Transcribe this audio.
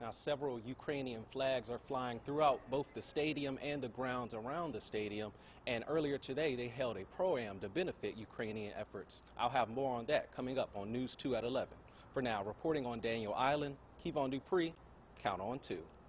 Now, several Ukrainian flags are flying throughout both the stadium and the grounds around the stadium. And earlier today, they held a pro-am to benefit Ukrainian efforts. I'll have more on that coming up on News 2 at 11. For now, reporting on Daniel Island, Kevon DuPree, Count on 2.